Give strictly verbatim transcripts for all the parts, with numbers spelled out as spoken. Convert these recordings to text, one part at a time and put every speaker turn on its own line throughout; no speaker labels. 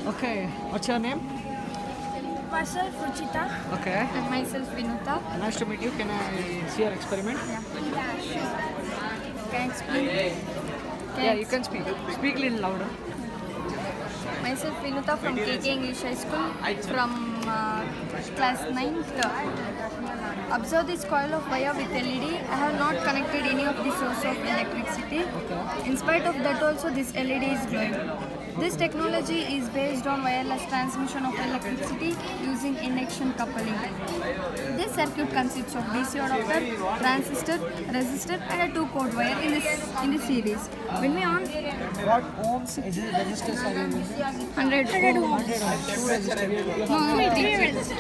Okay, what's your name?
Myself Ruchita.
Okay.
And myself Vinuta.
Nice to meet you. Can I see your experiment?
Yeah. Yeah, sure. Can I explain? Can
Yeah,
I
you can speak. Speak a little louder.
Myself Vinuta from K K English High School from uh, class ninth. Observe this coil of wire with L E D. I have not connected any of the source of electricity.
Okay.
In spite of that also this L E D is glowing. This technology is based on wireless transmission of electricity using induction coupling. This circuit consists of D C adapter, transistor, resistor and a two-port wire in this in the series. When we on
What ohms is it resistors are you using?
one hundred ohms.
one hundred ohms. Two resistors.
No, no, three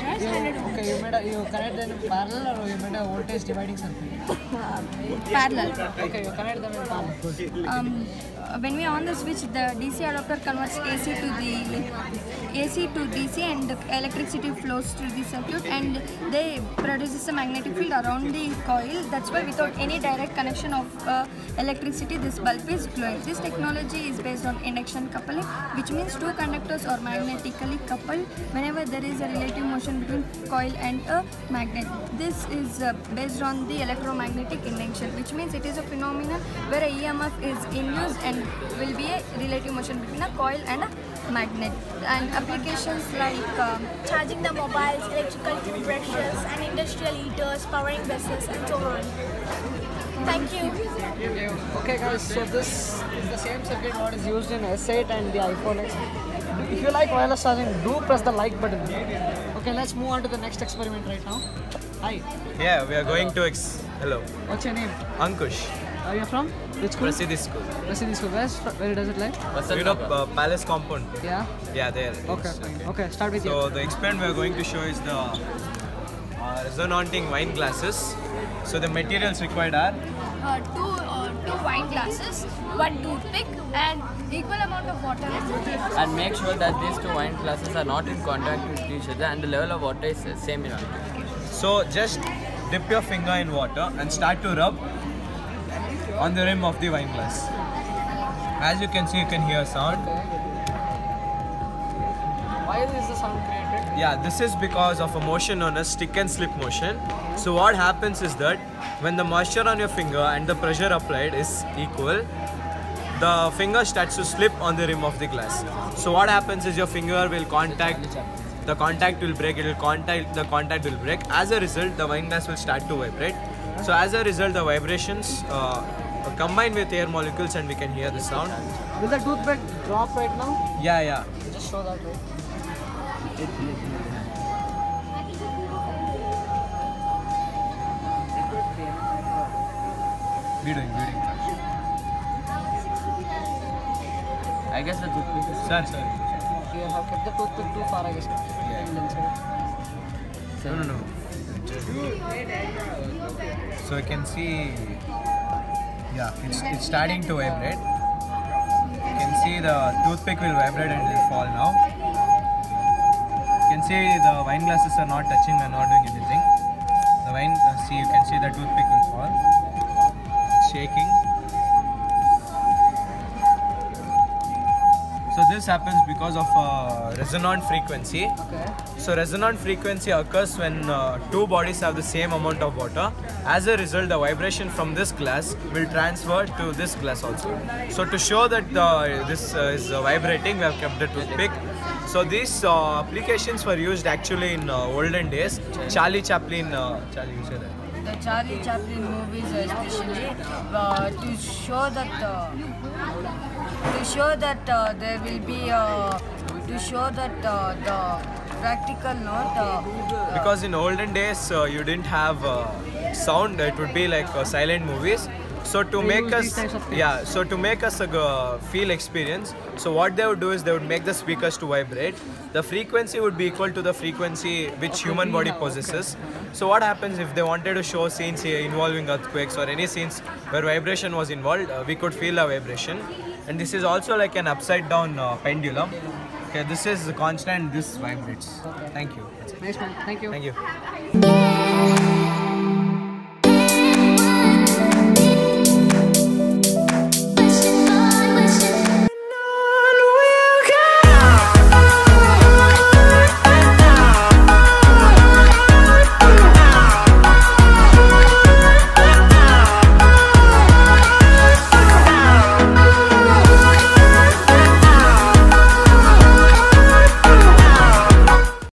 Okay, you made a, you connect them in parallel or you made a voltage dividing circuit?
parallel.
Okay, you connect them in parallel. Good.
Um, when we on the switch, the D C adapter converts A C to the A C to D C and the electricity flows through the circuit and they produces a magnetic field around the coil. That's why without any direct connection of uh, electricity, this bulb is glowing. This technology is based on induction coupling, which means two conductors are magnetically coupled whenever there is a relative motion between coil and a magnet. This is uh, based on the electromagnetic induction, which means it is a phenomenon where a E M F is induced and will be a relative motion between a coil and a magnet. And applications like um,
charging the mobiles, electrical toothbrushes and industrial heaters, powering buses and so on. Thank you.
Okay guys, so this is the same circuit what is used in S eight and the iPhone X. If you like wireless charging, do press the like button. Okay, let's move on to the next experiment right now. Hi.
Yeah, we are going to ex hello.
What's your name?
Ankush.
Are you from? Which school?
Prasiddhi School.
Prasiddhi School. Where's, where does it lie?
You know uh, Palace Compound?
Yeah.
Yeah, there. it
Okay,
is.
fine. Okay, start with
So
you.
the experiment we are going to show is the uh, resonating wine glasses. So the materials required are
Uh, two, uh, two wine glasses, one toothpick and equal amount of water.
And make sure that these two wine glasses are not in contact with each other and the level of water is uh, same in all.
so just dip your finger in water and start to rub on the rim of the wine glass. As you can see, you can hear sound.
Why is the sound created?
Yeah, this is because of a motion known as stick and slip motion. So what happens is that when the moisture on your finger and the pressure applied is equal, the finger starts to slip on the rim of the glass. So what happens is your finger will contact, the contact will break, it will contact, the contact will break. As a result, the wine glass will start to vibrate. So as a result, the vibrations uh, combine with air molecules and we can hear the sound.
Will the toothpick drop right now?
Yeah, yeah.
Just show that way.
Be doing, be doing.
I guess the toothpick is
Sir, sir.
You have kept the toothpick too far, I guess.
No, no, no. So you can see, yeah, it's, it's starting to vibrate. You can see the toothpick will vibrate and it will fall now. You can see the wine glasses are not touching and not doing anything. The wine, uh, see, you can see the toothpick will fall. It's shaking. So this happens because of uh, resonant frequency.
Okay.
So resonant frequency occurs when uh, two bodies have the same amount of water. As a result, the vibration from this glass will transfer to this glass also. So to show that uh, this uh, is uh, vibrating, we have kept the toothpick. So these uh, applications were used actually in uh, olden days. Charlie Chaplin, uh, Charlie, you say that.
The Charlie Chaplin movies especially uh, to show that uh, to show that uh, there will be uh, to show that uh, the practical note uh,
Because in olden days uh, you didn't have uh, sound, it would be like uh, silent movies. So to
They
make
use these
us,
types of things.
yeah, so to make us a uh, feel experience, so what they would do is they would make the speakers to vibrate. The frequency would be equal to the frequency which human body possesses. So what happens if they wanted to show scenes here involving earthquakes or any scenes where vibration was involved, uh, we could feel a vibration. And this is also like an upside down uh, pendulum. Okay, this is constant, this vibrates. Thank you.
Nice man. Thank you.
Thank you.